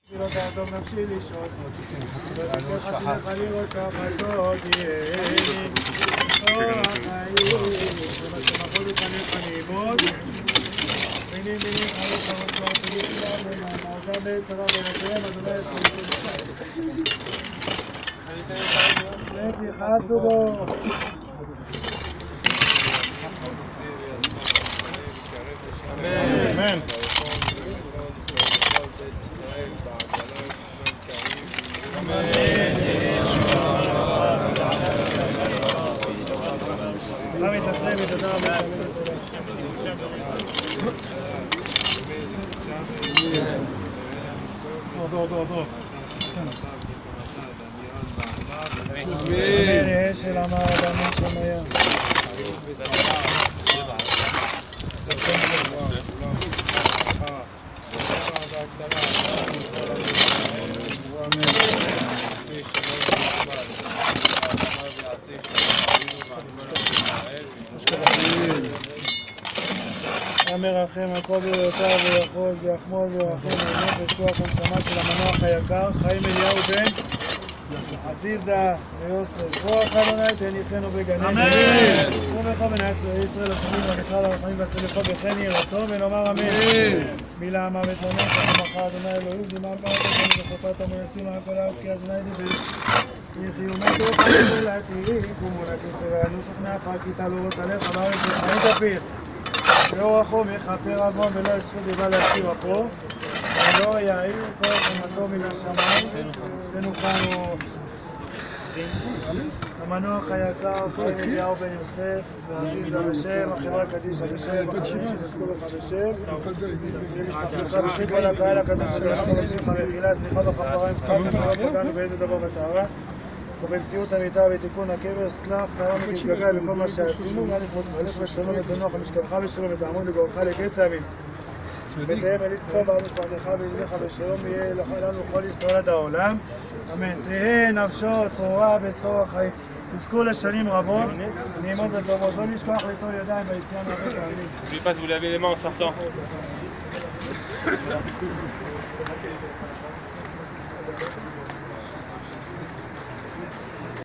לראות האדום נפשי לשעות ולקח חסידך לראות שחתו תהייני אור החיים ומשמחו לפניך נעמוד מינים חיות חרות תגיד לנו מעותה ביצרה וידיהם אדוני ותיחדו בו אמן מה מתעשה ותודה רבה עוד אמן של אמר אדמים שמיה המרחם הכל ביותר ויכול ויחמול וירחם על נפש רוח ונשמה של המנוח היקר חיים אליהו בן עזיזה ויוסף רוח אדוני תניחנו בגן עדן ובך ונעשה ישראל השונים והנכלל הרחמים והסלחו וכן יהי רצון ונאמר אמן מילה המוות לנצח ומחה אדוני אלוהים זימן פרק השני וחופת המייסים הכל הארץ כי אדוני דיבר יחיומי דוח ולעתירי קומונה כצבענו שוכנעך כי תעלורות עליך בארץ וחיים תפיר לאור החום יכפר עוון ולא ישחית דיבה להשאיר אפו ולא יעיר כל חמתו מן השמיים ונוכנו המנוח היקר חיים אליהו בן יוסף ועזיזה בשם החברה קדישא בשם וחזקו לך בשם ומשפחתך בשם כל הקהל הקדוש הזה אנחנו מבקשים לך מחילה סליחה וכפרה ממך שלא פגענו באיזה דבר בטהרה ובנשיאות המיטה ותיקון הקבר סלח נראה מתשגגה בכל מה שעשינו מה לכבוד חלק ושלום ותנוח ומשכבך בשלום ותעמוד לגורך לקץ ימים ותאם אל יצחו ועד משפחתך ויזבך בשלום יהיה לך לנו כל ישראל עד העולם אמן תהא נפשו צרורה בצרור החיים תזכו לשנים רבות נעימות וטובות לא לשכוח ליטול ידיים ביציאה מהבית העמים N'oubliez pas de vous laver les mains en sortant.